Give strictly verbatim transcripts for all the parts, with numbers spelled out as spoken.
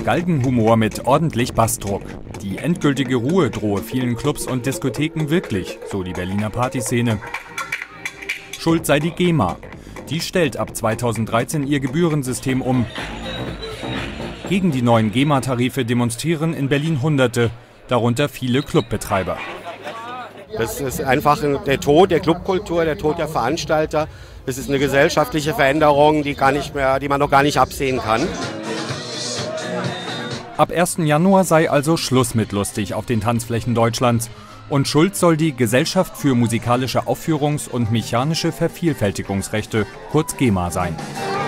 Galgenhumor mit ordentlich Bassdruck. Die endgültige Ruhe drohe vielen Clubs und Diskotheken wirklich, so die Berliner Partyszene. Schuld sei die GEMA. Die stellt ab zweitausenddreizehn ihr Gebührensystem um. Gegen die neuen GEMA-Tarife demonstrieren in Berlin Hunderte, darunter viele Clubbetreiber. Das ist einfach der Tod der Clubkultur, der Tod der Veranstalter. Es ist eine gesellschaftliche Veränderung, die, gar nicht mehr, die man noch gar nicht absehen kann. Ab ersten Januar sei also Schluss mit lustig auf den Tanzflächen Deutschlands. Und schuld soll die Gesellschaft für musikalische Aufführungs- und mechanische Vervielfältigungsrechte, kurz GEMA, sein.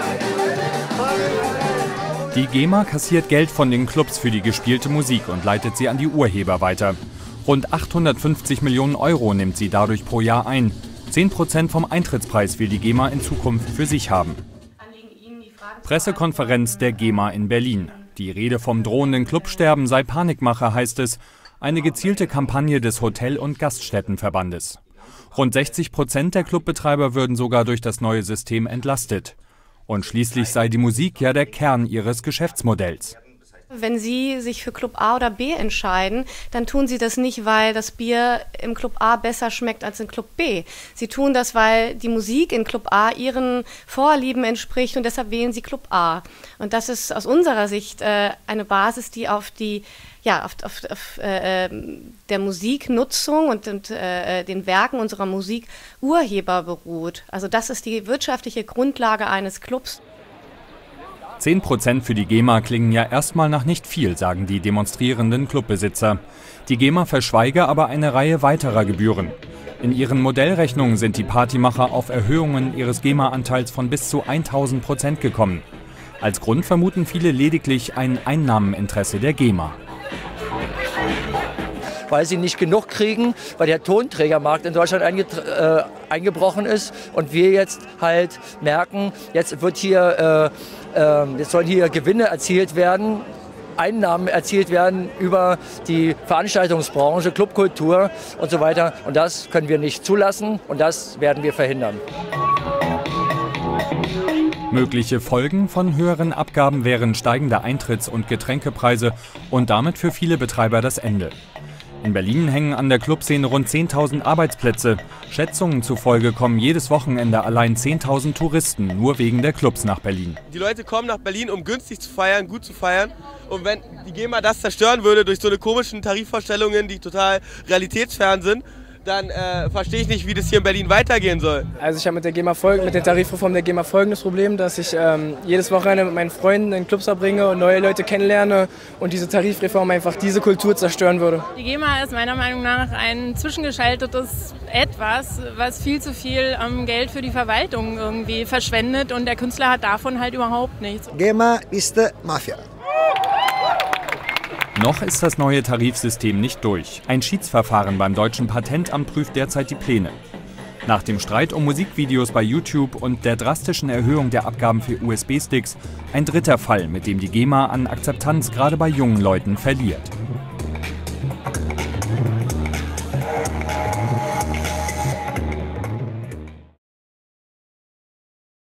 Die GEMA kassiert Geld von den Clubs für die gespielte Musik und leitet sie an die Urheber weiter. Rund achthundertfünfzig Millionen Euro nimmt sie dadurch pro Jahr ein. zehn Prozent vom Eintrittspreis will die GEMA in Zukunft für sich haben. Pressekonferenz der GEMA in Berlin. Die Rede vom drohenden Clubsterben sei Panikmache, heißt es. Eine gezielte Kampagne des Hotel- und Gaststättenverbandes. Rund sechzig Prozent der Clubbetreiber würden sogar durch das neue System entlastet. Und schließlich sei die Musik ja der Kern ihres Geschäftsmodells. Wenn Sie sich für Club A oder B entscheiden, dann tun Sie das nicht, weil das Bier im Club A besser schmeckt als in Club B. Sie tun das, weil die Musik in Club A Ihren Vorlieben entspricht und deshalb wählen Sie Club A. Und das ist aus unserer Sicht äh, eine Basis, die auf die ja, auf, auf, auf äh, der Musiknutzung und, und äh, den Werken unserer Musikurheber beruht. Also das ist die wirtschaftliche Grundlage eines Clubs. zehn Prozent für die GEMA klingen ja erstmal nach nicht viel, sagen die demonstrierenden Clubbesitzer. Die GEMA verschweige aber eine Reihe weiterer Gebühren. In ihren Modellrechnungen sind die Partymacher auf Erhöhungen ihres GEMA-Anteils von bis zu tausend Prozent gekommen. Als Grund vermuten viele lediglich ein Einnahmeninteresse der GEMA. Weil sie nicht genug kriegen, weil der Tonträgermarkt in Deutschland einge äh, eingebrochen ist und wir jetzt halt merken, jetzt wird hier, äh, äh, jetzt sollen hier Gewinne erzielt werden, Einnahmen erzielt werden über die Veranstaltungsbranche, Clubkultur und so weiter. Und das können wir nicht zulassen und das werden wir verhindern. Mögliche Folgen von höheren Abgaben wären steigende Eintritts- und Getränkepreise und damit für viele Betreiber das Ende. In Berlin hängen an der Clubszene rund zehntausend Arbeitsplätze. Schätzungen zufolge kommen jedes Wochenende allein zehntausend Touristen nur wegen der Clubs nach Berlin. Die Leute kommen nach Berlin, um günstig zu feiern, gut zu feiern. Und wenn die GEMA das zerstören würde durch so eine komischen Tarifvorstellungen, die total realitätsfern sind, dann äh, verstehe ich nicht, wie das hier in Berlin weitergehen soll. Also ich habe mit der GEMA folg mit der Tarifreform der GEMA folgendes Problem, dass ich ähm, jedes Wochenende mit meinen Freunden in Clubs verbringe und neue Leute kennenlerne und diese Tarifreform einfach diese Kultur zerstören würde. Die GEMA ist meiner Meinung nach ein zwischengeschaltetes Etwas, was viel zu viel ähm, Geld für die Verwaltung irgendwie verschwendet und der Künstler hat davon halt überhaupt nichts. GEMA ist Mafia. Noch ist das neue Tarifsystem nicht durch. Ein Schiedsverfahren beim deutschen Patentamt prüft derzeit die Pläne. Nach dem Streit um Musikvideos bei YouTube und der drastischen Erhöhung der Abgaben für U S B-Sticks ein dritter Fall, mit dem die GEMA an Akzeptanz gerade bei jungen Leuten verliert.